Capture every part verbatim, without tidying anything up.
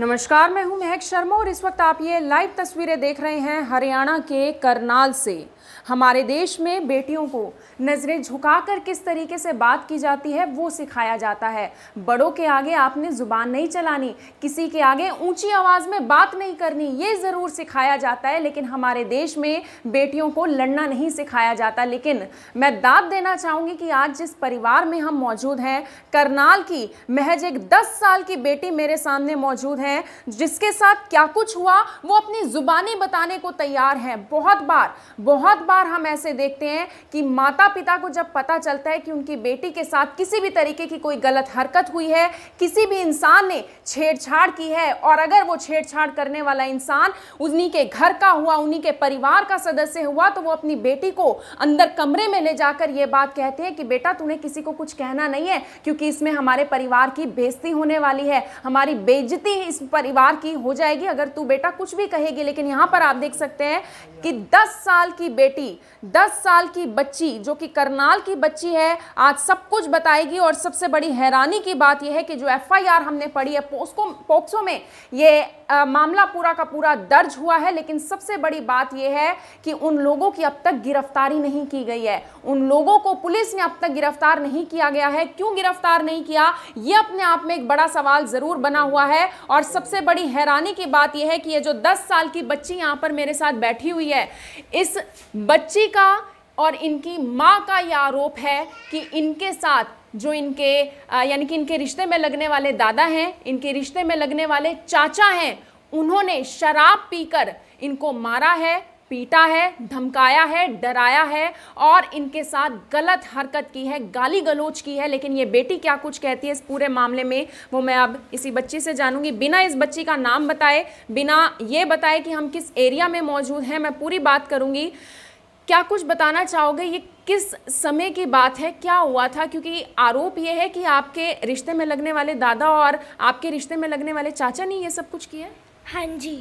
नमस्कार, मैं हूं महक शर्मा और इस वक्त आप ये लाइव तस्वीरें देख रहे हैं हरियाणा के करनाल से। हमारे देश में बेटियों को नज़रें झुकाकर किस तरीके से बात की जाती है वो सिखाया जाता है। बड़ों के आगे आपने ज़ुबान नहीं चलानी, किसी के आगे ऊंची आवाज़ में बात नहीं करनी, ये ज़रूर सिखाया जाता है। लेकिन हमारे देश में बेटियों को लड़ना नहीं सिखाया जाता। लेकिन मैं दाद देना चाहूँगी कि आज जिस परिवार में हम मौजूद हैं, करनाल की महज एक दस साल की बेटी मेरे सामने मौजूद है, जिसके साथ क्या कुछ हुआ वो अपनी ज़ुबानी बताने को तैयार है। बहुत बार बहुत बार हम ऐसे देखते हैं कि माता पिता को जब पता चलता है कि उनकी बेटी के साथ किसी भी तरीके की कोई गलत हरकत हुई है, किसी भी इंसान ने छेड़छाड़ की है, और अगर वो छेड़छाड़ करने वाला इंसान उन्हीं के घर का हुआ, उन्हीं के परिवार का सदस्य हुआ, तो वो अपनी बेटी को अंदर कमरे में ले जाकर ये बात कहते हैं कि बेटा तूने किसी को कुछ कहना नहीं है, क्योंकि इसमें हमारे परिवार की बेइज्जती होने वाली है, हमारी बेइज्जती इस परिवार की हो जाएगी अगर तू बेटा कुछ भी कहेगी। लेकिन यहाँ पर आप देख सकते हैं कि दस साल की बेटी, दस साल की बच्ची जो कि करनाल की बच्ची है, आज सब कुछ बताएगी। और सबसे बड़ी हैरानी की बात यह है कि जो एफ आई आर हमने पढ़ी है पोस्को पोक्सो में, ये आ, मामला पूरा का पूरा दर्ज हुआ है। लेकिन सबसे बड़ी बात यह है कि उन लोगों की अब तक गिरफ्तारी नहीं की गई है। उन लोगों को पुलिस ने अब तक गिरफ्तार नहीं किया गया है। क्यों गिरफ्तार नहीं किया, यह अपने आप में एक बड़ा सवाल जरूर बना हुआ है। और सबसे बड़ी हैरानी की बात यह है कि ये जो दस साल की बच्ची यहाँ पर मेरे साथ बैठी हुई है, इस बच्ची का और इनकी माँ का यह आरोप है कि इनके साथ जो इनके यानी कि इनके रिश्ते में लगने वाले दादा हैं, इनके रिश्ते में लगने वाले चाचा हैं, उन्होंने शराब पीकर इनको मारा है, पीटा है, धमकाया है, डराया है और इनके साथ गलत हरकत की है, गाली गलौज की है। लेकिन ये बेटी क्या कुछ कहती है इस पूरे मामले में, वो मैं अब इसी बच्ची से जानूंगी। बिना इस बच्ची का नाम बताए, बिना ये बताए कि हम किस एरिया में मौजूद हैं, मैं पूरी बात करूंगी। क्या कुछ बताना चाहोगे, ये किस समय की बात है, क्या हुआ था? क्योंकि आरोप ये है कि आपके रिश्ते में लगने वाले दादा और आपके रिश्ते में लगने वाले चाचा ने ये सब कुछ किया। हाँ जी।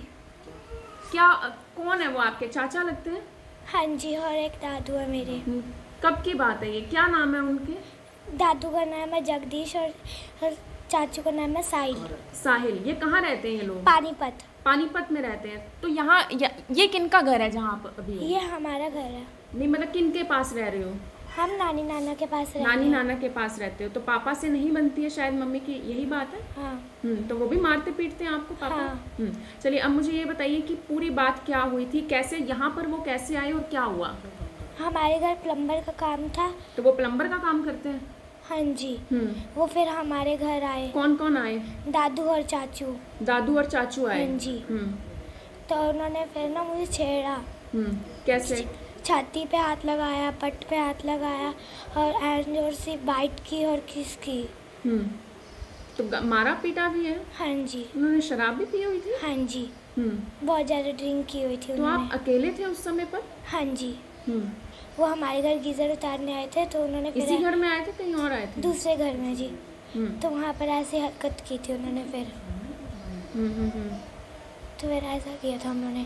क्या कौन है वो, आपके चाचा लगते हैं? हाँ जी, और एक दादू है मेरे। कब की बात है ये, क्या नाम है उनके? दादू का नाम है जगदीश और, और चाचू का नाम है साहिल। साहिल। ये कहाँ रहते हैं ये लोग? पानीपत। पानीपत में रहते हैं। तो यहाँ ये किनका घर है जहाँ आप अभी? ये हमारा घर है। नहीं मतलब किनके पास रह रहे हो? हम नानी नाना के पास रहते नानी हैं। नाना के पास रहते हो। तो पापा से नहीं बनती है शायद मम्मी की, यही बात है? हाँ। हम्म तो वो भी मारते पीटते हैं आपको पापा? हाँ। हम्म चलिए अब मुझे ये बताइए कि पूरी बात क्या हुई थी, कैसे यहाँ पर वो कैसे आए और क्या हुआ? हमारे घर प्लम्बर का काम था। तो वो प्लम्बर का काम करते हैं? हाँ जी। हम्म वो फिर हमारे घर आए। कौन कौन आए? दादू और चाचू। दादू और चाचू आए? हाँ जी। हम्म तो उन्होंने फिर ना मुझे छेड़ा। हम्म कैसे? छाती पे हाथ लगाया, पट पे हाथ लगाया और एंड जोर से बाइट की और किस की। हम्म तो मारा पीटा भी है? हाँ जी। उन्होंने शराब भी पी हुई थी? हाँ जी। हम्म बहुत ज़्यादा ड्रिंक की हुई थी तो उन्होंने। आप अकेले थे उस समय पर? हाँ जी। हम्म वो हमारे घर गीजर उतारने आए थे, तो उन्होंने इसी फिर घर में आए थे कहीं और आए थे? दूसरे घर में जी। हम्म तो वहाँ पर ऐसी हरकत की थी उन्होंने फिर। हम्म हम्म हम्म तो फिर ऐसा किया था उन्होंने।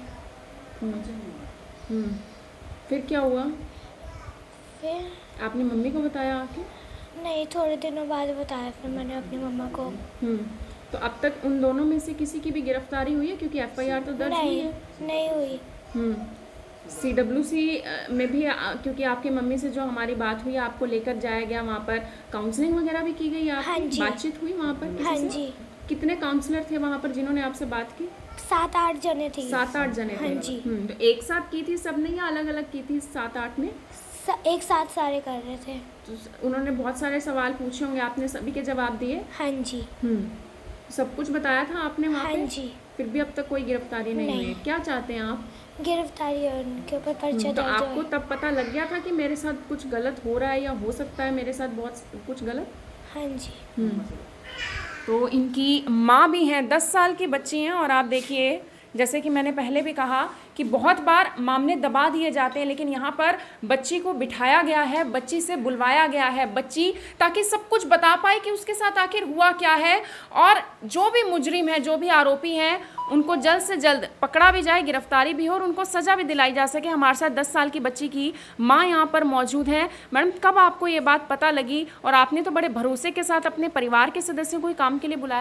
हम्म फिर क्या हुआ? फिर आपने मम्मी को बताया आके? नहीं, थोड़े दिनों बाद बताया फिर मैंने अपनी मम्मा को। हम्म तो अब तक उन दोनों में से किसी की भी गिरफ्तारी हुई है? क्योंकि एफ आई आर तो दर्ज हुई नहीं, है। नहीं हुई। हम्म सी डब्ल्यू सी में भी आ, क्योंकि आपकी मम्मी से जो हमारी बात हुई, आपको लेकर जाया गया वहाँ पर, काउंसलिंग वगैरह भी की गई? हाँ आपकी जी। बातचीत हुई वहाँ पर किसी हाँ से? जी। कितने काउंसलर थे वहाँ पर जिन्होंने आपसे बात की? सात आठ जने थे। सात आठ जने थे? हाँ जी। हम्म तो एक साथ की थी सबने या अलग अलग की थी सात आठ ने? स, एक साथ सारे कर रहे थे। तो उन्होंने बहुत सारे सवाल पूछे होंगे, आपने सभी के जवाब दिए? हाँ जी। हम्म सब कुछ बताया था आपने वहाँ पे? हाँ जी। फिर भी अब तक कोई गिरफ्तारी नहीं, नहीं। हुई है। क्या चाहते हैं आप? गिरफ्तारी और उनके ऊपर पर्चा तो दर्ज आपको हो। तब पता लग गया था कि मेरे साथ कुछ गलत हो रहा है या हो सकता है मेरे साथ बहुत कुछ गलत? हाँ जी। हम्म तो इनकी माँ भी हैं, दस साल की बच्ची हैं। और आप देखिए, जैसे कि मैंने पहले भी कहा कि बहुत बार मामले दबा दिए जाते हैं, लेकिन यहाँ पर बच्ची को बिठाया गया है, बच्ची से बुलवाया गया है, बच्ची ताकि सब कुछ बता पाए कि उसके साथ आखिर हुआ क्या है। और जो भी मुजरिम है, जो भी आरोपी हैं, उनको जल्द से जल्द पकड़ा भी जाए, गिरफ्तारी भी हो और उनको सज़ा भी दिलाई जा सके। हमारे साथ दस साल की बच्ची की माँ यहाँ पर मौजूद है। मैडम, कब आपको ये बात पता लगी और आपने तो बड़े भरोसे के साथ अपने परिवार के सदस्यों को काम के लिए बुलाया था?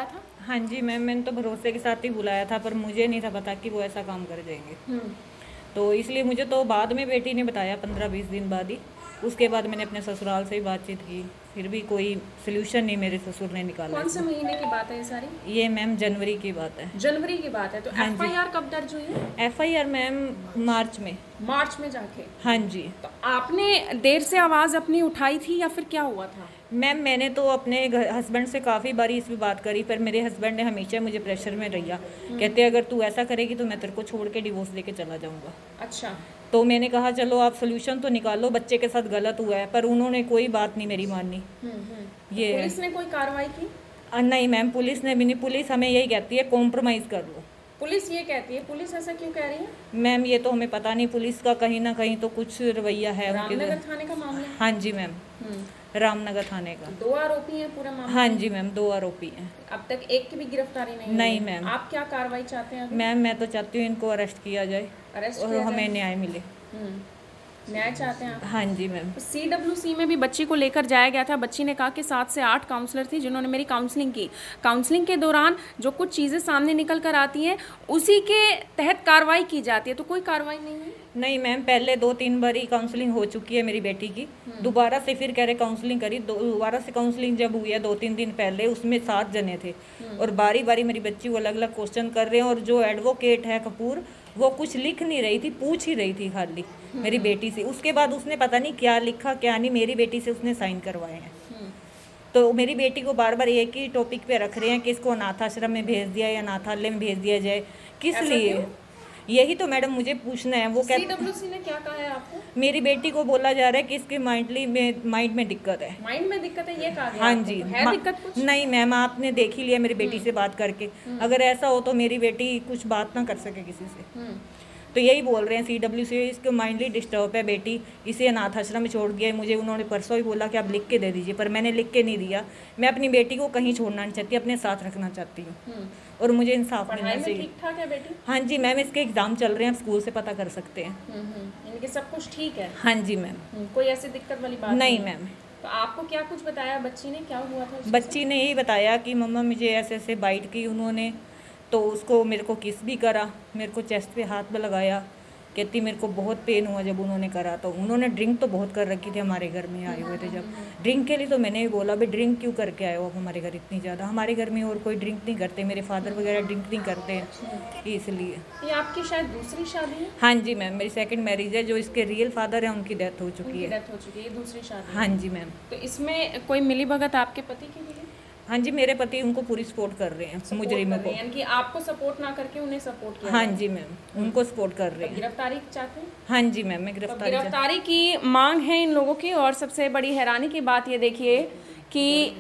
हाँ जी मैम, मैंने तो भरोसे के साथ ही बुलाया था, पर मुझे नहीं था पता कि वो ऐसा काम कर जाएंगे। तो इसलिए मुझे तो बाद में बेटी ने बताया, पंद्रह बीस दिन बाद ही। उसके बाद मैंने अपने ससुराल से ही बातचीत की, फिर भी कोई सोल्यूशन नहीं मेरे ससुर ने निकाला। कौन से महीने की बात है ये सारी? ये मैम जनवरी की बात है। जनवरी की बात है। तो हाँ एफ आई आर कब दर्ज हुई है? F I R ma'am March में। मार्च में जाके? हाँ जी। तो आपने देर से आवाज़ अपनी उठाई थी या फिर क्या हुआ था? मैम मैंने तो अपने हस्बैंड से काफ़ी बारी इस पर बात करी, पर मेरे हस्बैंड ने हमेशा मुझे प्रेशर में रहिया। कहते अगर तू ऐसा करेगी तो मैं तेरे को छोड़ के डिवोर्स लेके चला जाऊंगा। अच्छा। तो मैंने कहा चलो आप सोल्यूशन तो निकालो, बच्चे के साथ गलत हुआ है, पर उन्होंने कोई बात नहीं मेरी मानी। ये पुलिस ने कोई कार्रवाई की? आ, नहीं मैम, पुलिस ने भी नहीं। पुलिस हमें यही कहती है कॉम्प्रोमाइज़ कर लो। पुलिस ये कहती है? पुलिस ऐसा क्यों कह रही है? मैम ये तो हमें पता नहीं, पुलिस का कहीं ना कहीं तो कुछ रवैया है उनके। रामनगर थाने का मामला है? हाँ जी मैम, रामनगर थाने का। दो आरोपी हैं पूरा मामला? हाँ जी मैम, दो आरोपी हैं। अब तक एक की भी गिरफ्तारी नहीं? नहीं हुई? मैम। आप क्या कार्रवाई चाहते हैं? मैम मैं तो चाहती हूँ इनको अरेस्ट किया जाए अरेस्ट और हमें न्याय मिले। न्याय चाहते हैं आप? हाँ जी मैम। सी डब्ल्यू सी में भी बच्ची को लेकर जाया गया था। बच्ची ने कहा कि सात से आठ काउंसलर थी जिन्होंने मेरी काउंसलिंग की। काउंसलिंग के दौरान जो कुछ चीज़ें सामने निकल कर आती हैं उसी के तहत कार्रवाई की जाती है। तो कोई कार्रवाई नहीं है? नहीं मैम, पहले दो तीन बार ही काउंसलिंग हो चुकी है मेरी बेटी की। दोबारा से फिर कह रहे काउंसलिंग करी। दोबारा से काउंसलिंग जब हुई है दो तीन दिन पहले, उसमें सात जने थे और बारी बारी मेरी बच्ची को अलग अलग क्वेश्चन कर रहे हैं। और जो एडवोकेट है कपूर, वो कुछ लिख नहीं रही थी, पूछ ही रही थी खाली मेरी बेटी से। उसके बाद उसने पता नहीं क्या लिखा क्या नहीं, मेरी बेटी से उसने साइन करवाए हैं। तो मेरी बेटी को बार बार एक ही टॉपिक पे रख रहे हैं कि इसको अनाथाश्रम में भेज दिया या अनाथालय में भेज दिया जाए। किस लिए? यही तो मैडम मुझे पूछना है। वो कहते सी डब्ल्यू सी ने क्या कहा है आपको? मेरी बेटी को बोला जा रहा है कि इसके माइंडली में माइंड में दिक्कत है। माइंड में दिक्कत है ये कहा गया? हाँ आपको? जी। है दिक्कत कुछ? नहीं मैम, आपने देख ही लिया मेरी बेटी से बात करके। अगर ऐसा हो तो मेरी बेटी कुछ बात ना कर सके किसी से। तो यही बोल रहे हैं सी डब्ल्यू सी, इसको माइंडली डिस्टर्ब है बेटी, इसे अनाथ आश्रम में छोड़ दिया है। मुझे उन्होंने परसों ही बोला कि आप लिख के दे दीजिए, पर मैंने लिख के नहीं दिया। मैं अपनी बेटी को कहीं छोड़ना नहीं चाहती, अपने साथ रखना चाहती हूँ और मुझे इंसाफ मिलना चाहिए। ठीक ठाक है बेटी? हाँ जी मैम, इसके एग्जाम चल रहे हैं, आप स्कूल से पता कर सकते हैं। इनके सब कुछ ठीक है? हाँ जी मैम। कोई ऐसी दिक्कत वाली बात नहीं मैम। तो आपको क्या कुछ बताया बच्ची ने, क्या हुआ था? बच्ची ने यही बताया कि मम्मा मुझे ऐसे ऐसे बाइट की उन्होंने, तो उसको मेरे को किस भी करा, मेरे को चेस्ट पे हाथ में लगाया। कहती मेरे को बहुत पेन हुआ जब उन्होंने करा। तो उन्होंने ड्रिंक तो बहुत कर रखी थी, हमारे घर में आए हुए थे जब ड्रिंक के लिए। तो मैंने भी बोला भाई ड्रिंक क्यों करके आए हो आप हमारे घर इतनी ज़्यादा? हमारे घर में और कोई ड्रिंक नहीं करते, मेरे फादर वगैरह ड्रिंक नहीं करते हैं, इसलिए। ये आपकी शायद दूसरी शादी है? हाँ जी मैम, मेरी सेकंड मैरिज है। जो इसके रियल फादर हैं उनकी डेथ हो चुकी है। डेथ हो चुकी है, दूसरी शादी? हाँ जी मैम। तो इसमें कोई मिली भगत आपके पति की भी है? हाँ जी, मेरे पति उनको पूरी सपोर्ट कर रहे हैं, मुजरिमों को। यानी कि आपको सपोर्ट ना करके उन्हें सपोर्ट किया? हाँ जी मैम, उनको सपोर्ट कर रहे हैं। गिरफ्तारी चाहते हैं? हाँ जी मैम, मैं गिरफ्तारी तो गिरफ्तारी की मांग है इन लोगों की। और सबसे बड़ी हैरानी की बात ये देखिए कि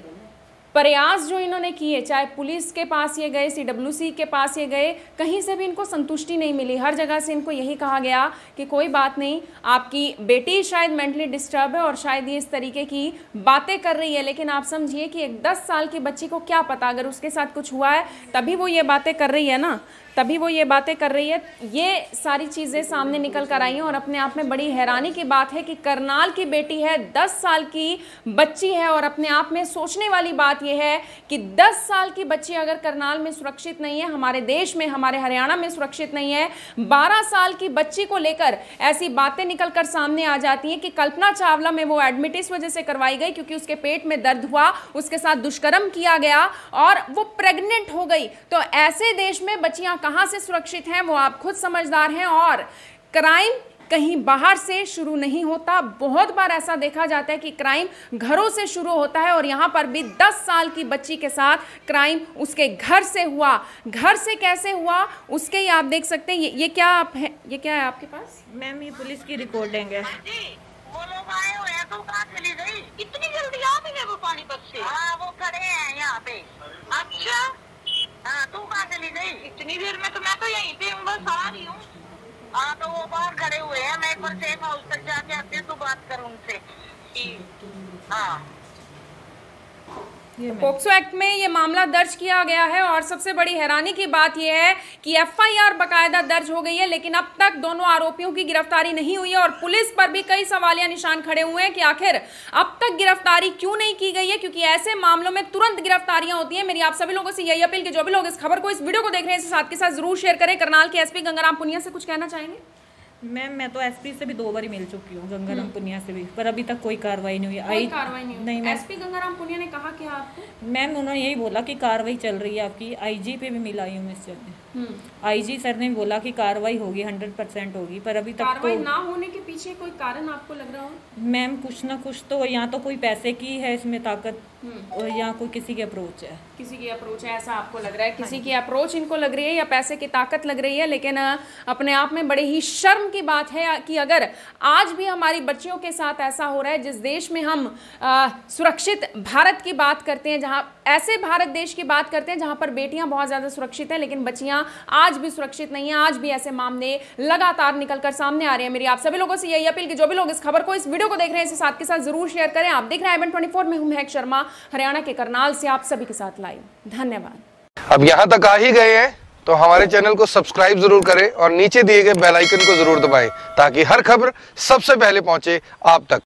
प्रयास जो इन्होंने किए, चाहे पुलिस के पास ये गए, सी डब्ल्यू सी के पास ये गए, कहीं से भी इनको संतुष्टि नहीं मिली। हर जगह से इनको यही कहा गया कि कोई बात नहीं, आपकी बेटी शायद मेंटली डिस्टर्ब है और शायद ये इस तरीके की बातें कर रही है। लेकिन आप समझिए कि एक दस साल की बच्ची को क्या पता, अगर उसके साथ कुछ हुआ है तभी वो ये बातें कर रही है ना, तभी वो ये बातें कर रही है। ये सारी चीज़ें सामने निकल कर आई हैं और अपने आप में बड़ी हैरानी की बात है कि करनाल की बेटी है, दस साल की बच्ची है। और अपने आप में सोचने वाली बात यह है कि दस साल की बच्ची अगर करनाल में सुरक्षित नहीं है, हमारे देश में, हमारे हरियाणा में सुरक्षित नहीं है, बारह साल की बच्ची को लेकर ऐसी बातें निकल कर सामने आ जाती हैं कि कल्पना चावला में वो एडमिट इस वजह से करवाई गई क्योंकि उसके पेट में दर्द हुआ, उसके साथ दुष्कर्म किया गया और वो प्रेग्नेंट हो गई। तो ऐसे देश में बच्चियां कहां से सुरक्षित हैं, वो आप खुद समझदार हैं। और क्राइम कहीं बाहर से शुरू नहीं होता। बहुत बार ऐसा देखा जाता है कि क्राइम घरों से शुरू होता है और यहाँ पर भी दस साल की बच्ची के साथ क्राइम उसके घर से हुआ। घर से कैसे हुआ उसके ही आप देख सकते हैं। ये, ये क्या आप है, ये क्या है आपके पास? मैम ये पुलिस की रिकॉर्डिंग है। वो लोग आए हुए हैं, तू कहाँ चली गई? इतनी जल्दी आ गए वो पानीपत से? हाँ वो खड़े हैं यहाँ पे। अच्छा हाँ, तू कहाँ चली गई? इतनी देर में तो मैं तो यहीं पे हूँ, बस आ रही हूँ। हाँ तो वो बाहर खड़े हुए हैं, मैं एक बार सेफ हाउस तक जाके आती हूँ तो बात कर उनसे। हाँ पोक्सो एक्ट में ये मामला दर्ज किया गया है और सबसे बड़ी हैरानी की बात यह है कि एफआईआर बकायदा दर्ज हो गई है, लेकिन अब तक दोनों आरोपियों की गिरफ्तारी नहीं हुई है और पुलिस पर भी कई सवालिया निशान खड़े हुए हैं कि आखिर अब तक गिरफ्तारी क्यों नहीं की गई है, क्योंकि ऐसे मामलों में तुरंत गिरफ्तारियां होती है। मेरी आप सभी लोगों से यही अपील कि जो भी लोग इस खबर को, इस वीडियो को देख रहे हैं, इसे साथ के साथ जरूर शेयर करें। करनाल के एसपी गंगाराम पुनिया से कुछ कहना चाहेंगे? मैम मैं तो एसपी से भी दो बार मिल चुकी हूँ, गंगाराम पुनिया से भी, पर अभी तक कोई कार्रवाई नहीं हुई। कोई कार्रवाई नहीं, नहीं मैम। एसपी गंगाराम पुनिया ने कहा क्या आपको? मैम उन्होंने यही बोला कि कार्रवाई चल रही है आपकी। आईजी पे भी मिला हूँ मैं इससे। आईजी सर ने बोला कि कार्रवाई होगी, हंड्रेड परसेंट होगी, पर अभी तक कार्रवाई तो ना होने के पीछे कोई कारण आपको लग रहा हो? मैम कुछ ना कुछ तो, या तो कोई पैसे की है इसमें ताकत, और या कोई किसी की अप्रोच है। किसी की अप्रोच है, ऐसा आपको लग रहा है? किसी की अप्रोच इनको लग रही है या पैसे की ताकत लग रही है। लेकिन अपने आप में बड़े ही शर्म की बात है कि अगर आज भी हमारी बच्चियों के साथ ऐसा हो रहा है, जिस देश में हम आ, सुरक्षित भारत की बात करते हैं, जहां ऐसे भारत देश की बात करते हैं जहां पर बेटियां बहुत ज्यादा सुरक्षित हैं, लेकिन बच्चियां आज भी सुरक्षित नहीं है। आज भी ऐसे मामले लगातार निकलकर सामने आ रहे हैं। मेरी आप सभी लोगों से यही अपील कि जो भी लोग इस खबर को, इस वीडियो को देख रहे हैं, इसे साथ के साथ जरूर शेयर करें। आप देख रहे हैं आई वन ट्वेंटी फोर में हूं महक शर्मा, हरियाणा के करनाल से आप सभी के साथ लाइव। धन्यवाद। अब यहाँ तक आ ही गए हैं तो हमारे चैनल को सब्सक्राइब जरूर करें और नीचे दिए गए बेल आइकन को जरूर दबाएं ताकि हर खबर सबसे पहले पहुंचे आप तक।